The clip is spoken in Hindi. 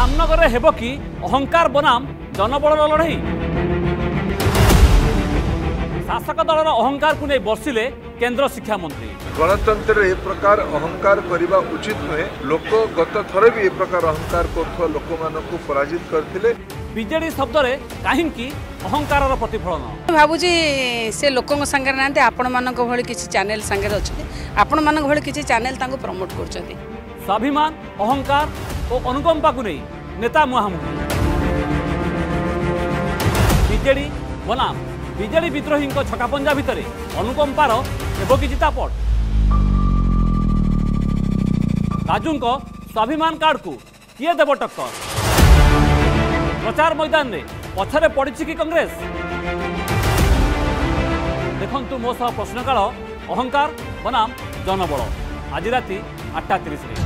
रामनगर में हेब कि अहंकार बनाम जनबल लड़ई शासक दलर अहंकार को नहीं बर्षिले केंद्र शिक्षा मंत्री। गणतंत्र ए प्रकार अहंकार करने उचित नुहे। लोक गत थर भी ए प्रकार अहंकार कर लोक मानू पराजित करथिले। बीजेडी शब्द रे कहीं अहंकार प्रतिफलन भावुची से लोकों संगे ना आपण मानक भली किसी चैनल संगे अच्छे आपण मानक भली किसी चैनल तांको प्रमोट करछथि। स्वाभिमान अहंकार और अनुकंपा को नहीं नेता मुहांमुही बीजेडी बनाम बीजेडी विद्रोही छकापंजा भितर अनुकंपार हेब कि चितापट। राजू स्वाभिमान कार्ड को किए देव टक्कर। प्रचार मैदान में पछरे पड़ी कि कांग्रेस। देखंतु मो सह प्रश्नकाल अहंकार बनाम जनबल आज राति 8:30।